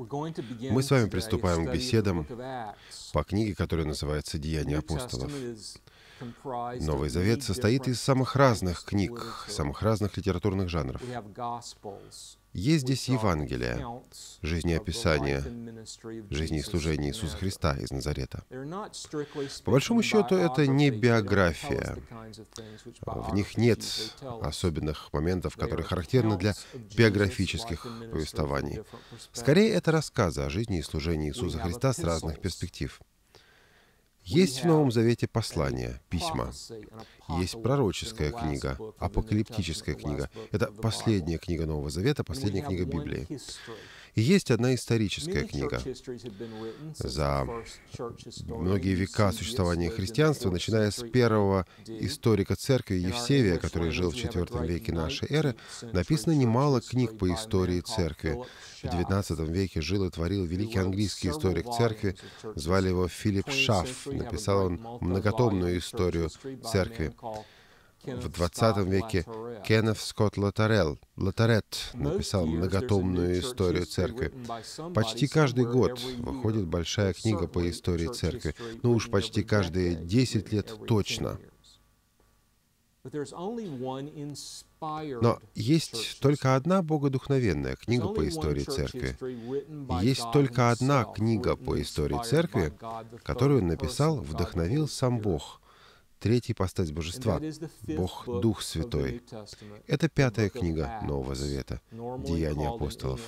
Мы с вами приступаем к беседам по книге, которая называется «Деяния апостолов». Новый Завет состоит из самых разных книг, самых разных литературных жанров. Есть здесь Евангелие, жизнеописание жизни и служения Иисуса Христа из Назарета. По большому счету, это не биография. В них нет особенных моментов, которые характерны для биографических повествований. Скорее, это рассказы о жизни и служении Иисуса Христа с разных перспектив. Есть в Новом Завете послания, письма. Есть пророческая книга, апокалиптическая книга. Это последняя книга Нового Завета, последняя книга Библии. И есть одна историческая книга. За многие века существования христианства, начиная с первого историка церкви Евсевия, который жил в IV веке нашей эры, написано немало книг по истории церкви. В XIX веке жил и творил великий английский историк церкви, звали его Филипп Шафф. Написал он многотомную историю церкви. В XX веке Кеннет Скотт Латарет написал многотомную историю церкви. Почти каждый год выходит большая книга по истории церкви. Ну уж почти каждые 10 лет точно. Но есть только одна богодухновенная книга по истории церкви. Есть только одна книга по истории церкви, которую написал, вдохновил сам Бог. Третья ипостась Божества, Бог Дух Святой. Это 5-я книга Нового Завета, Деяния апостолов.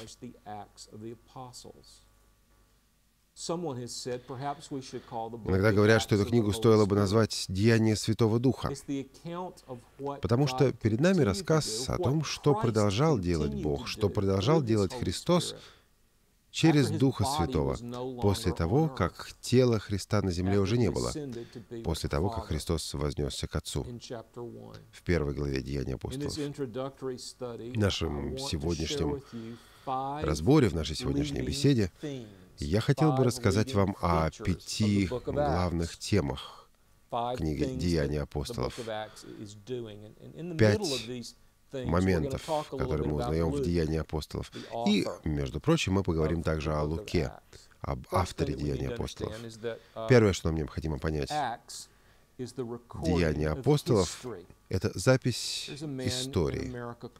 Иногда говорят, что эту книгу стоило бы назвать «Деяния Святого Духа», потому что перед нами рассказ о том, что продолжал делать Бог, что продолжал делать Христос через Духа Святого, после того, как тела Христа на земле уже не было, после того, как Христос вознесся к Отцу. В 1 главе Деяний апостолов. В нашем сегодняшнем разборе, в нашей сегодняшней беседе, я хотел бы рассказать вам о 5 главных темах книги «Деяния апостолов». 5 моментов, которые мы узнаем в Деянии апостолов. И, между прочим, мы поговорим также о Луке, об авторе Деяний апостолов. Первое, что нам необходимо понять, Деяния апостолов — это запись истории.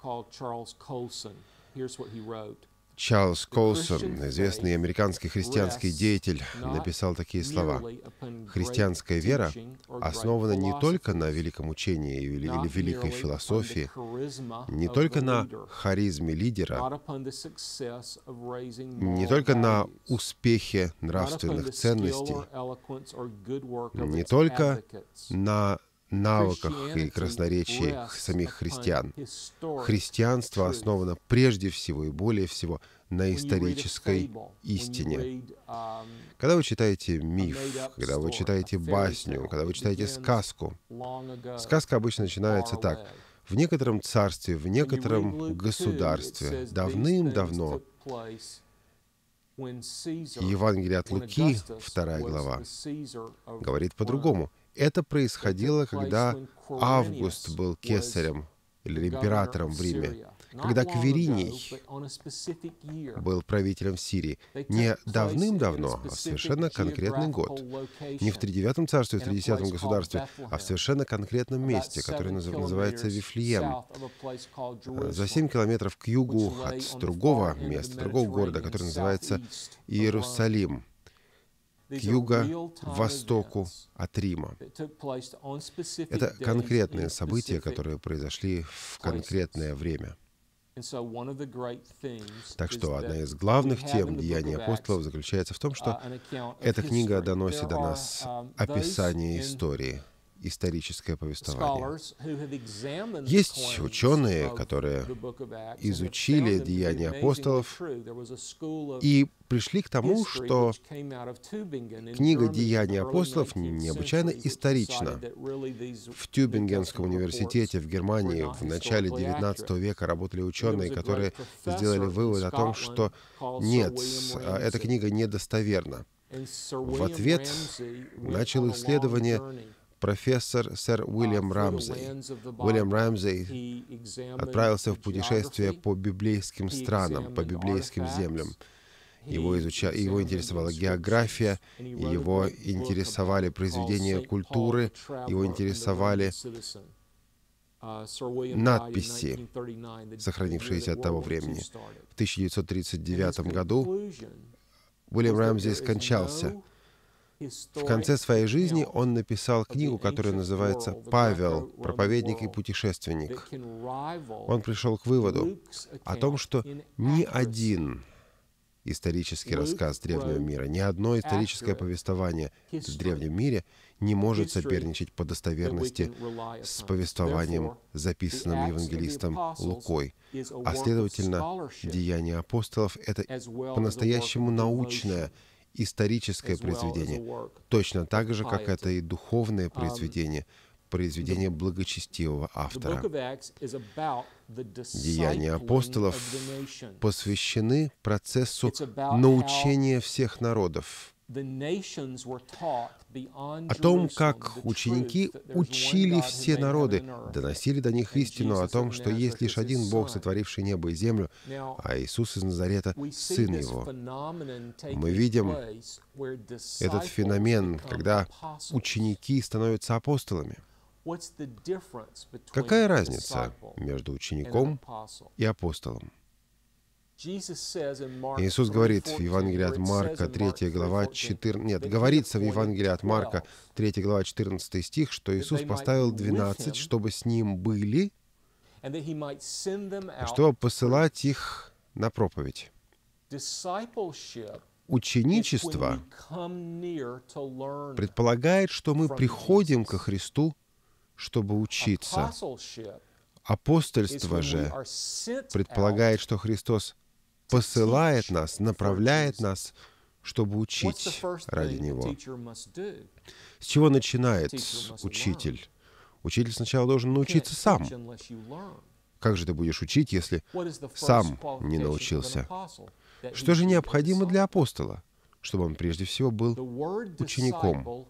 Чарльз Колсон, известный американский христианский деятель, написал такие слова: «Христианская вера основана не только на великом учении или великой философии, не только на харизме лидера, не только на успехе нравственных ценностей, не только на навыках и красноречии самих христиан. Христианство основано прежде всего и более всего на исторической истине». Когда вы читаете миф, когда вы читаете басню, когда вы читаете сказку, сказка обычно начинается так: в некотором царстве, в некотором государстве, давным-давно. Евангелие от Луки, 2 глава, говорит по-другому. Это происходило, когда Август был кесарем или императором в Риме, когда Квириний был правителем в Сирии. Не давным-давно, а в совершенно конкретный год. Не в 39-м царстве, в 30-м государстве, а в совершенно конкретном месте, которое называется Вифлеем. За 7 километров к югу от другого места, другого города, который называется Иерусалим, к юго-востоку от Рима. Это конкретные события, которые произошли в конкретное время. Так что одна из главных тем Деяний апостолов заключается в том, что эта книга доносит до нас описание истории, историческое повествование. Есть ученые, которые изучили Деяния апостолов и пришли к тому, что книга «Деяний апостолов» необычайно исторична. В Тюбингенском университете в Германии в начале XIX века работали ученые, которые сделали вывод о том, что нет, эта книга недостоверна. В ответ начал исследование профессор сэр Уильям Рамсей. Уильям Рамсей отправился в путешествие по библейским странам, по библейским землям. Его интересовала география, его интересовали произведения культуры, его интересовали надписи, сохранившиеся от того времени. В 1939 году Уильям Рамзи скончался. В конце своей жизни он написал книгу, которая называется «Павел. Проповедник и путешественник». Он пришел к выводу о том, что ни один исторический рассказ древнего мира, ни одно историческое повествование в древнем мире не может соперничать по достоверности с повествованием, записанным евангелистом Лукой. А следовательно, «Деяния апостолов» — это по-настоящему научное, историческое произведение, точно так же, как это и духовное произведение, произведение благочестивого автора. Деяния апостолов посвящены процессу научения всех народов, о том, как ученики учили все народы, доносили до них истину о том, что есть лишь один Бог, сотворивший небо и землю, а Иисус из Назарета — Сын Его. Мы видим этот феномен, когда ученики становятся апостолами. Какая разница между учеником и апостолом? Иисус говорит в Евангелии от Марка, 3 глава, 14... говорится в Евангелии от Марка, 3 глава, 14 стих, что Иисус поставил 12, чтобы с Ним были, чтобы посылать их на проповедь. Ученичество предполагает, что мы приходим ко Христу, чтобы учиться. Апостольство же предполагает, что Христос посылает нас, направляет нас, чтобы учить ради Него. С чего начинает учитель? Учитель сначала должен научиться сам. Как же ты будешь учить, если сам не научился? Что же необходимо для апостола, чтобы он прежде всего был учеником?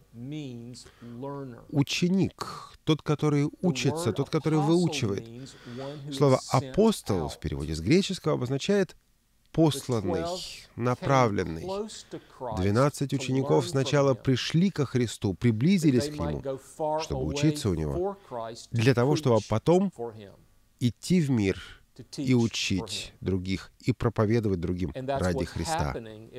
Ученик, тот, который учится, тот, который выучивает. Слово «апостол» в переводе с греческого обозначает посланный, направленный. 12 учеников сначала пришли ко Христу, приблизились к Нему, чтобы учиться у Него, для того, чтобы потом идти в мир и учить других, и проповедовать другим ради Христа.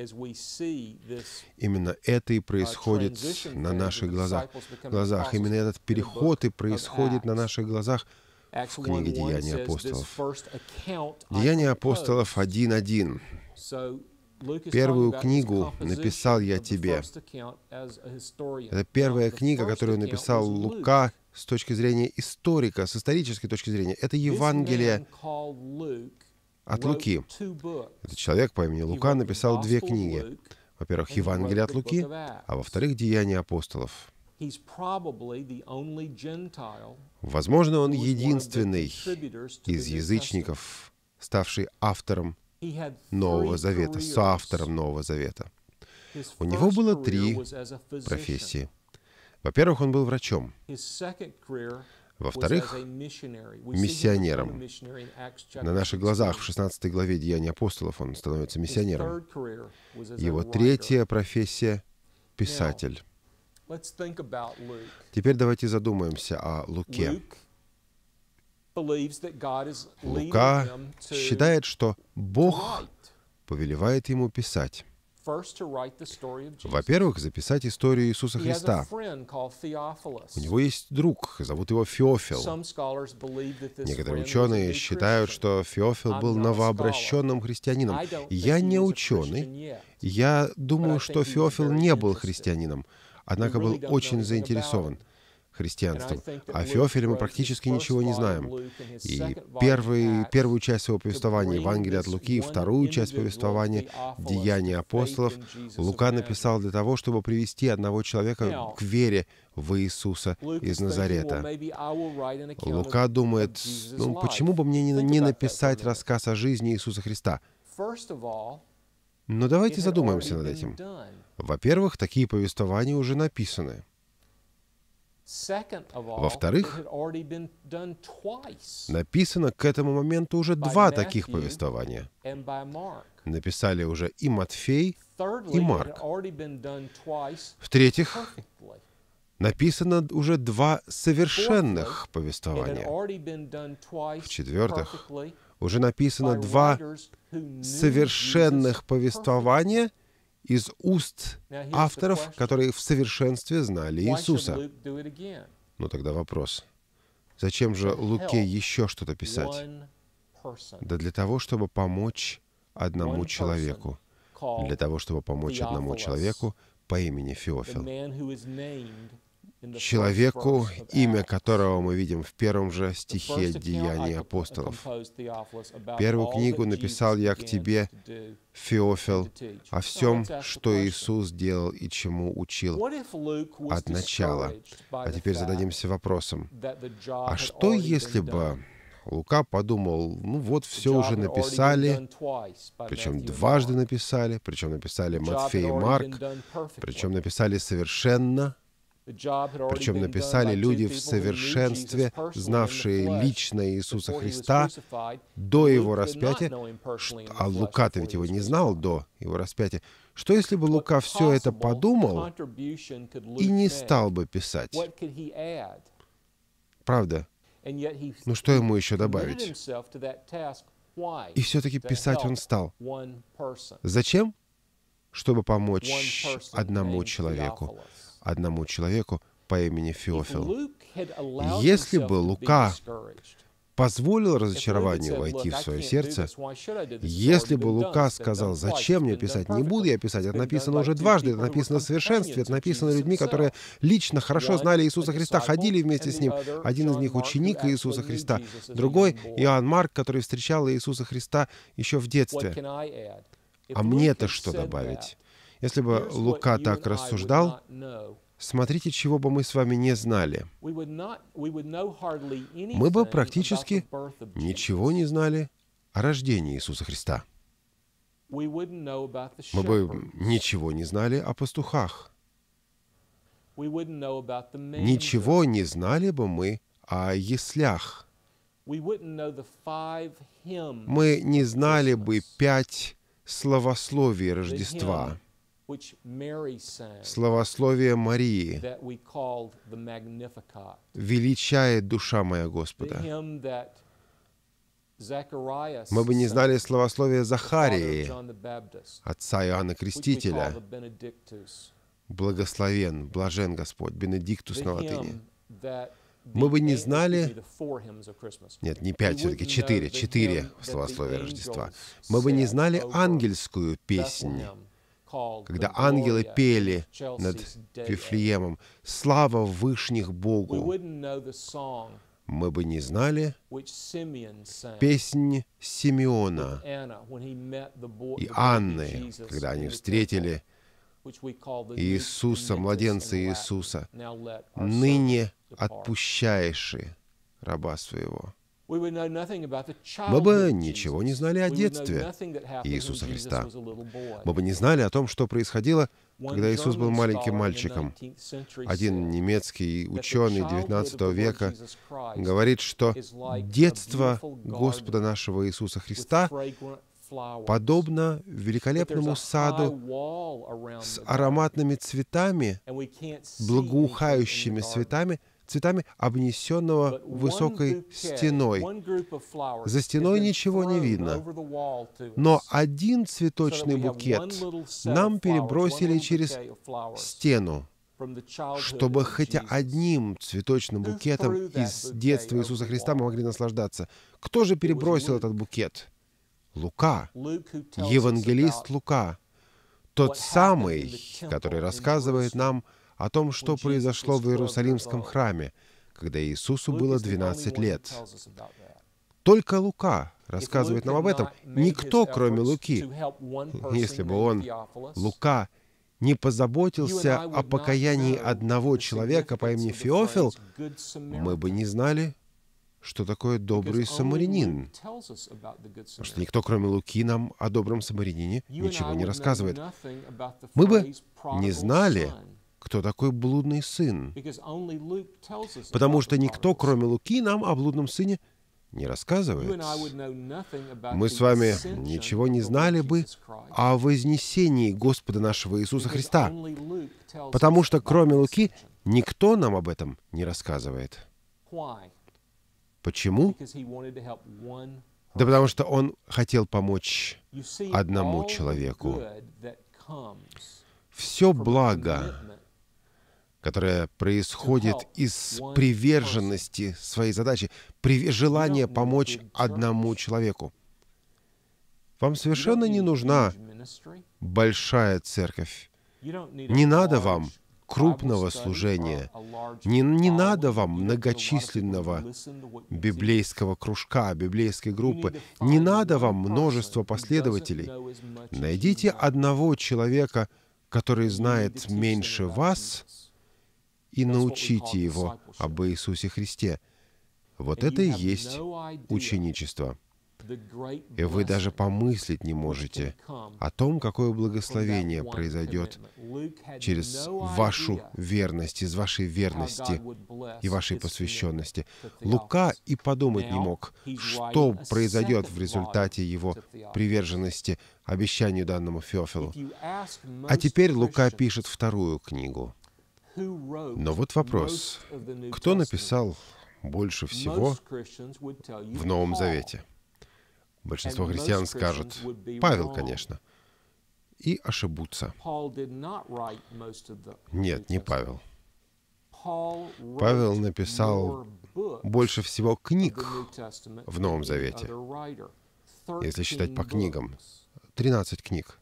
Именно это и происходит на наших глазах. Именно этот переход и происходит на наших глазах в книге «Деяния апостолов». «Деяния апостолов» 1:1. «Первую книгу написал я тебе». Это первая книга, которую написал Лука с точки зрения историка, с исторической точки зрения. Это Евангелие от Луки. Этот человек по имени Лука написал 2 книги. Во-первых, Евангелие от Луки, а во-вторых, «Деяния апостолов». Возможно, он единственный из язычников, ставший автором Нового Завета, соавтором Нового Завета. У него было 3 профессии. Во-первых, он был врачом. Во-вторых, миссионером. На наших глазах в 16 главе «Деяний апостолов» он становится миссионером. Его 3-я профессия — писатель. Теперь давайте задумаемся о Луке. Лука считает, что Бог повелевает ему писать. Во-первых, записать историю Иисуса Христа. У него есть друг, зовут его Феофил. Некоторые ученые считают, что Феофил был новообращенным христианином. Я не ученый. Я думаю, что Феофил не был христианином, однако был очень заинтересован христианством. О Феофиле мы практически ничего не знаем. И первую часть его повествования, Евангелие от Луки, вторую часть повествования, Деяния апостолов, Лука написал для того, чтобы привести одного человека к вере в Иисуса из Назарета. Лука думает, почему бы мне не написать рассказ о жизни Иисуса Христа? Но давайте задумаемся над этим. Во-первых, такие повествования уже написаны. Во-вторых, написано к этому моменту уже два таких повествования. Написали уже и Матфей, и Марк. В-третьих, написано уже два совершенных повествования. В-четвертых, уже написано два совершенных повествования из уст авторов, которые в совершенстве знали Иисуса. Ну тогда вопрос. Зачем же Луке еще что-то писать? Да для того, чтобы помочь одному человеку. Для того, чтобы помочь одному человеку по имени Феофил. Человеку, имя которого мы видим в первом же стихе Деяний апостолов. Первую книгу написал я к тебе, Феофил, о всем, что Иисус делал и чему учил от начала. А теперь зададимся вопросом, а что если бы Лука подумал, ну вот все уже написали, причем дважды написали, причем написали Матфей и Марк, причем написали совершенно, причем написали люди в совершенстве, знавшие лично Иисуса Христа до Его распятия, а Лука-то ведь Его не знал до Его распятия. Что если бы Лука все это подумал и не стал бы писать? Правда? Ну что ему еще добавить? И все-таки писать он стал. Зачем? Чтобы помочь одному человеку по имени Феофил. Если бы Лука позволил разочарованию войти в свое сердце, если бы Лука сказал, зачем мне писать, не буду я писать, это написано уже дважды, это написано в совершенстве, это написано людьми, которые лично хорошо знали Иисуса Христа, ходили вместе с Ним. Один из них ученик Иисуса Христа, другой Иоанн Марк, который встречал Иисуса Христа еще в детстве. А мне-то что добавить? Если бы Лука так рассуждал, смотрите, чего бы мы с вами не знали. Мы бы практически ничего не знали о рождении Иисуса Христа. Мы бы ничего не знали о пастухах. Ничего не знали бы мы о яслях. Мы не знали бы 5 словословий Рождества. Словословие Марии. «Величает душа моя Господа». Мы бы не знали словословие Захарии, отца Иоанна Крестителя. «Благословен, блажен Господь», «Бенедиктус» на латыни. Мы бы не знали... Нет, не 5, все-таки 4 словословия Рождества. Мы бы не знали ангельскую песнь, когда ангелы пели над Вифлеемом «Слава вышних Богу». Мы бы не знали песнь Симеона и Анны, когда они встретили Иисуса, младенца Иисуса, «Ныне отпущаешь раба своего». Мы бы ничего не знали о детстве Иисуса Христа. Мы бы не знали о том, что происходило, когда Иисус был маленьким мальчиком. Один немецкий ученый XIX века говорит, что детство Господа нашего Иисуса Христа подобно великолепному саду с ароматными цветами, благоухающими цветами, обнесенного высокой стеной. За стеной ничего не видно. Но один цветочный букет нам перебросили через стену, чтобы хоть одним цветочным букетом из детства Иисуса Христа мы могли наслаждаться. Кто же перебросил этот букет? Лука, евангелист Лука, тот самый, который рассказывает нам о том, что произошло в Иерусалимском храме, когда Иисусу было 12 лет. Только Лука рассказывает нам об этом. Никто, кроме Луки. Если бы он, Лука, не позаботился о покаянии одного человека по имени Феофил, мы бы не знали, что такое добрый самарянин. Потому что никто, кроме Луки, нам о добром самарянине ничего не рассказывает. Мы бы не знали, кто такой блудный сын. Потому что никто, кроме Луки, нам о блудном сыне не рассказывает. Мы с вами ничего не знали бы о вознесении Господа нашего Иисуса Христа, потому что, кроме Луки, никто нам об этом не рассказывает. Почему? Да потому что он хотел помочь одному человеку. Все благо, которое происходит из приверженности своей задачи, желания помочь одному человеку. Вам совершенно не нужна большая церковь. Не надо вам крупного служения. Не надо вам многочисленного библейского кружка, библейской группы. Не надо вам множества последователей. Найдите одного человека, который знает меньше вас, и научите его об Иисусе Христе. Вот это и есть ученичество. И вы даже помыслить не можете о том, какое благословение произойдет через вашу верность, из вашей верности и вашей посвященности. Лука и подумать не мог, что произойдет в результате его приверженности обещанию данному Феофилу. А теперь Лука пишет вторую книгу. Но вот вопрос, кто написал больше всего в Новом Завете? Большинство христиан скажут: Павел, конечно, и ошибутся. Нет, не Павел. Павел написал больше всего книг в Новом Завете, если считать по книгам. 13 книг.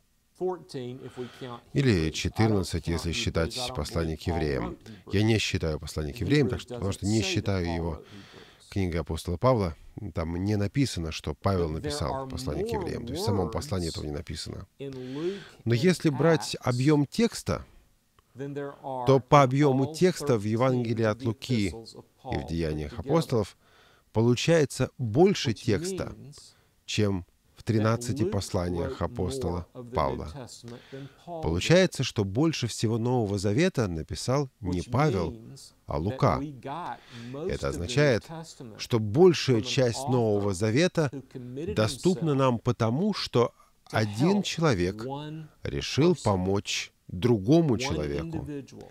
Или 14, если считать послание к евреям. Я не считаю послание к евреям, потому что не считаю его книгой апостола Павла. Там не написано, что Павел написал послание к евреям. То есть в самом послании этого не написано. Но если брать объем текста, то по объему текста в Евангелии от Луки и в Деяниях апостолов получается больше текста, чем в 13 посланиях апостола Павла. Получается, что больше всего Нового Завета написал не Павел, а Лука. Это означает, что большая часть Нового Завета доступна нам потому, что один человек решил помочь другому человеку,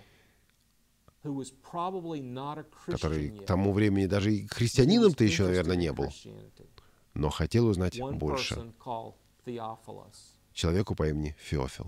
который к тому времени даже и христианином-то еще, наверное, не был, но хотел узнать больше. Человеку по имени Феофил.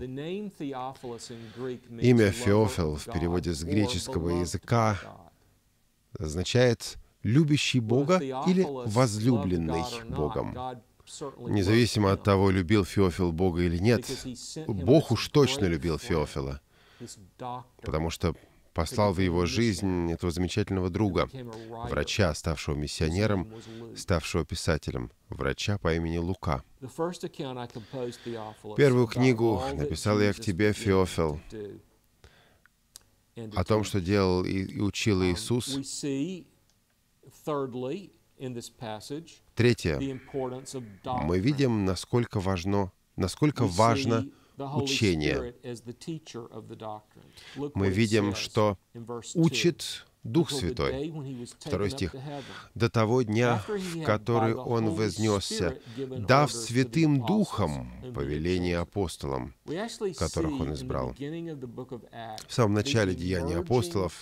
Имя Феофил в переводе с греческого языка означает «любящий Бога» или «возлюбленный Богом». Независимо от того, любил Феофил Бога или нет, Бог уж точно любил Феофила, потому что послал в его жизнь этого замечательного друга, врача, ставшего миссионером, ставшего писателем, врача по имени Лука. Первую книгу написал я к тебе, Феофил, о том, что делал и учил Иисус. Третье. Мы видим, насколько важно учение. Мы видим, что учит Дух Святой. 2 стих. «До того дня, в который Он вознесся, дав Святым Духом повеление апостолам, которых Он избрал». В самом начале Деяний апостолов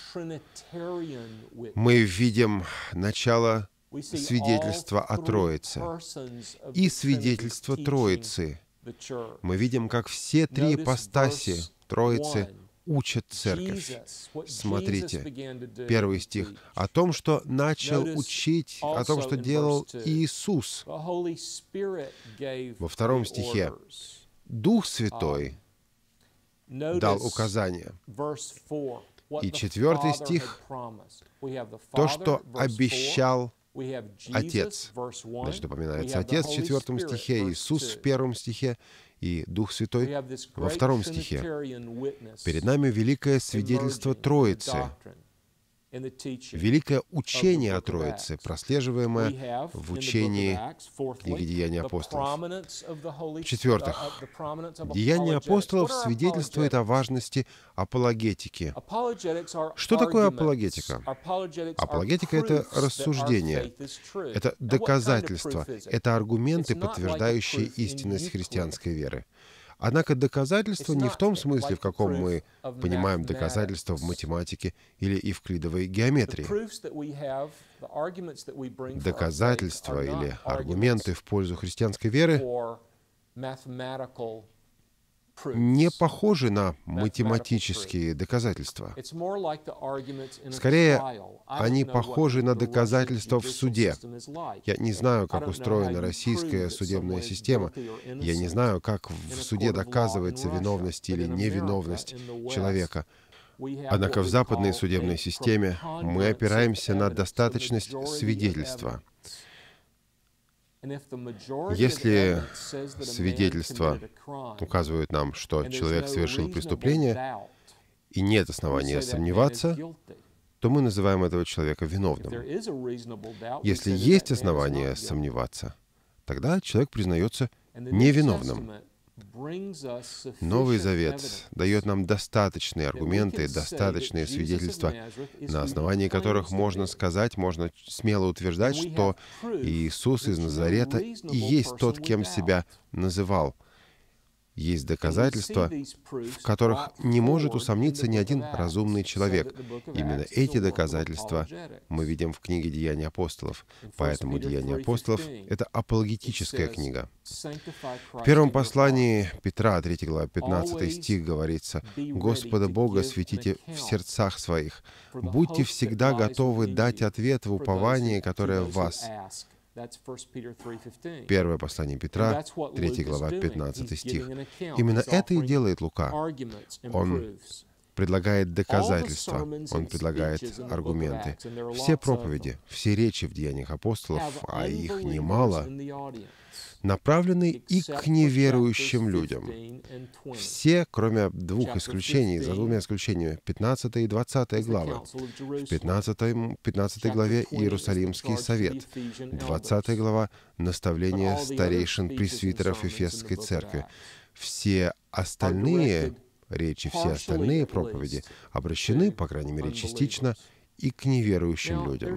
мы видим начало свидетельства о Троице и свидетельство Троицы. Мы видим, как все три ипостаси Троицы учат церковь. Смотрите, 1 стих. «О том, что начал учить, о том, что делал Иисус». Во 2 стихе Дух Святой дал указания. И 4 стих — то, что обещал Отец. Значит, упоминается Отец в 4 стихе, Иисус в 1 стихе и Дух Святой во 2 стихе. Перед нами великое свидетельство Троицы. Великое учение о Троице, прослеживаемое в учении книги «Деяния апостолов». В-четвертых, «Деяния апостолов» свидетельствует о важности апологетики. Что такое апологетика? Апологетика — это рассуждение, это доказательства, это аргументы, подтверждающие истинность христианской веры. Однако доказательство не в том смысле, в каком мы понимаем доказательства в математике или евклидовой геометрии. Доказательства или аргументы в пользу христианской веры не похожи на математические доказательства. Скорее, они похожи на доказательства в суде. Я не знаю, как устроена российская судебная система. Я не знаю, как в суде доказывается виновность или невиновность человека. Однако в западной судебной системе мы опираемся на достаточность свидетельства. Если свидетельства указывают нам, что человек совершил преступление, и нет основания сомневаться, то мы называем этого человека виновным. Если есть основания сомневаться, тогда человек признается невиновным. Новый Завет дает нам достаточные аргументы, достаточные свидетельства, на основании которых можно сказать, можно смело утверждать, что Иисус из Назарета и есть тот, кем себя называл. Есть доказательства, в которых не может усомниться ни один разумный человек. Именно эти доказательства мы видим в книге «Деяния апостолов». Поэтому «Деяния апостолов» — это апологетическая книга. В первом послании Петра, 3 глава, 15 стих говорится: «Господа Бога светите в сердцах своих, будьте всегда готовы дать ответ в уповании, которое в вас». Первое послание Петра, 3 глава, 15 стих. Именно это и делает Лука. Он предлагает доказательства, он предлагает аргументы. Все проповеди, все речи в Деяниях апостолов, а их немало, направлены и к неверующим людям. Все, кроме двух исключений, за двумя исключениями, 15 и 20 главы. В 15 главе Иерусалимский совет, 20 глава наставление старейшин пресвитеров Ефесской церкви. Все остальные речи, все остальные проповеди обращены, по крайней мере, частично, и к неверующим людям.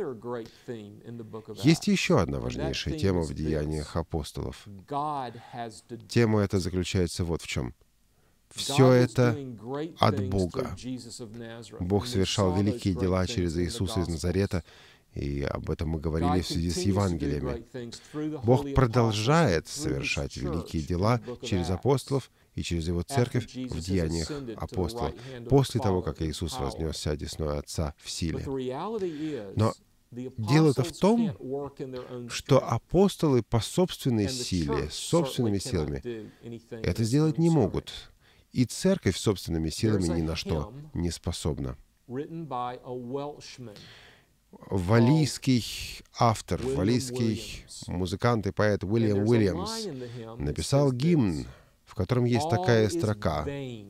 Есть еще одна важнейшая тема в Деяниях апостолов. Тема эта заключается вот в чем. Все это от Бога. Бог совершал великие дела через Иисуса из Назарета, и об этом мы говорили в связи с Евангелиями. Бог продолжает совершать великие дела через апостолов и через Его церковь в Деяниях апостолов, после того, как Иисус вознесся одесной Отца в силе. Но дело-то в том, что апостолы по собственной силе, собственными силами, это сделать не могут. И церковь собственными силами ни на что не способна. Валлийский автор, валлийский музыкант и поэт Уильям Уильямс написал гимн, в котором есть такая строка: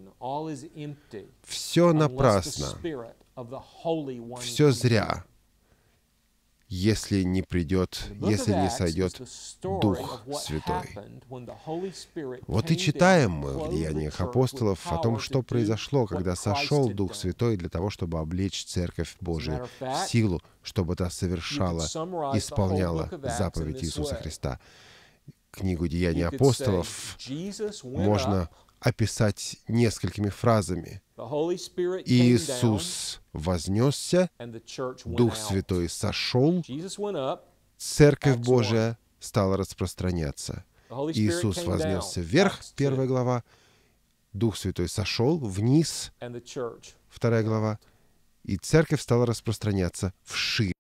«Все напрасно, все зря, если не придет, если не сойдет Дух Святой». Вот и читаем мы в Деяниях апостолов о том, что произошло, когда сошел Дух Святой для того, чтобы облечь Церковь Божию в силу, чтобы та совершала, исполняла заповедь Иисуса Христа. Книгу «Деяния апостолов» можно описать несколькими фразами. Иисус вознесся, Дух Святой сошел, Церковь Божия стала распространяться. Иисус вознесся вверх, 1 глава, Дух Святой сошел вниз, 2 глава, и Церковь стала распространяться вширь.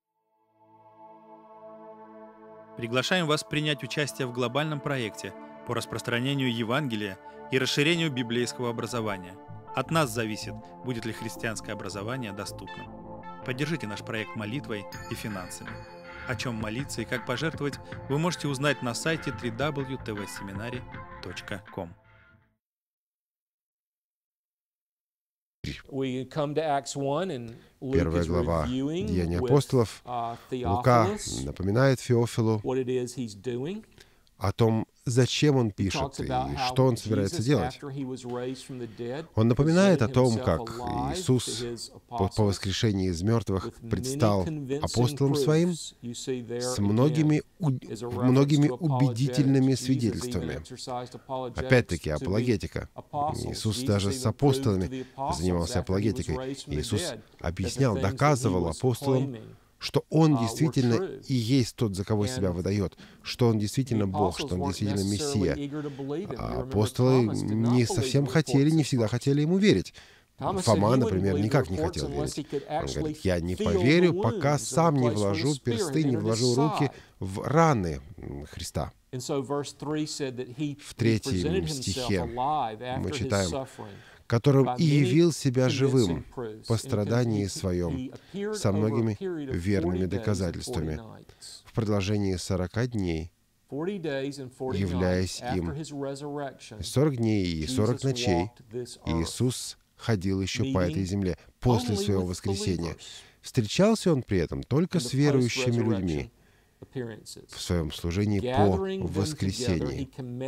Приглашаем вас принять участие в глобальном проекте по распространению Евангелия и расширению библейского образования. От нас зависит, будет ли христианское образование доступным. Поддержите наш проект молитвой и финансами. О чем молиться и как пожертвовать, вы можете узнать на сайте www.tvseminary.com. теперь первая глава Деяний апостолов. Лука напоминает Феофилу о том, зачем он пишет и что он собирается делать. Он напоминает о том, как Иисус по воскрешении из мертвых предстал апостолам своим с многими убедительными свидетельствами. Опять-таки, апологетика. Иисус даже с апостолами занимался апологетикой. Иисус объяснял, доказывал апостолам, что Он действительно и есть тот, за кого себя выдает, что Он действительно Бог, что Он действительно Мессия. А апостолы не совсем хотели, не всегда хотели Ему верить. Фома, например, никак не хотел верить. Он говорит, я не поверю, пока сам не вложу персты, не вложу руки в раны Христа. В 3 стихе мы читаем, которым и явил себя живым по страдании своем со многими верными доказательствами в продолжении 40 дней, являясь им. 40 дней и 40 ночей Иисус ходил еще по этой земле после своего воскресения. Встречался Он при этом только с верующими людьми в своем служении по воскресении.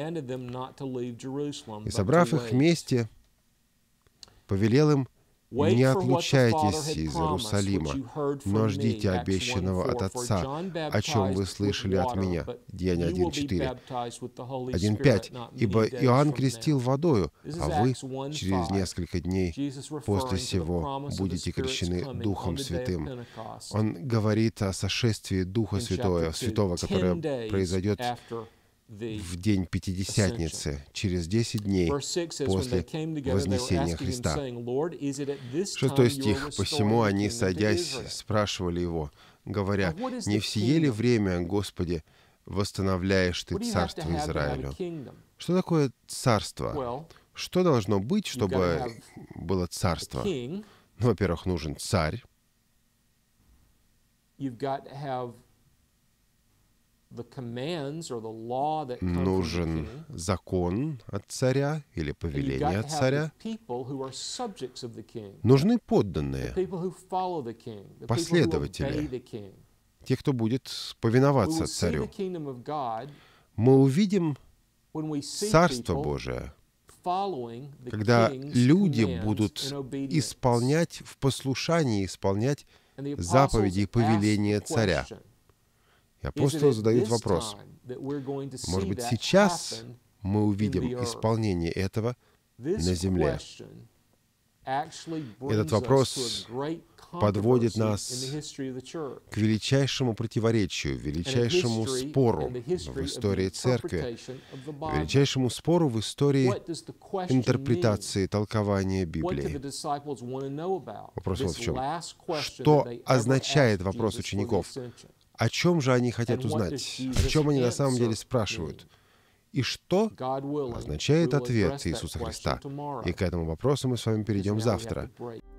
И, собрав их вместе, повелел им: «Не отлучайтесь из Иерусалима, но ждите обещанного от Отца, о чем вы слышали от меня». Деяния 1:4. 1:5. «Ибо Иоанн крестил водою, а вы через несколько дней после сего будете крещены Духом Святым». Он говорит о сошествии Духа Святого, которое произойдет в день Пятидесятницы, через 10 дней после вознесения Христа. 6 стих. «Посему они, сойдясь, спрашивали Его, говоря: не в сие ли время, Господи, восстановляешь Ты царство Израилю?» Что такое царство? Что должно быть, чтобы было царство? Ну, во-первых, нужен царь. Нужен закон от царя или повеление от царя. Нужны подданные, последователи, те, кто будет повиноваться царю. Мы увидим Царство Божие, когда люди будут исполнять в послушании, исполнять заповеди и повеления царя. И апостолы задают вопрос: может быть, сейчас мы увидим исполнение этого на земле? Этот вопрос подводит нас к величайшему противоречию, величайшему спору в истории Церкви, величайшему спору в истории интерпретации, толкования Библии. Вопрос вот в чем. Что означает вопрос учеников? О чем же они хотят узнать? О чем они на самом деле спрашивают? И что означает ответ Иисуса Христа? И к этому вопросу мы с вами перейдем завтра.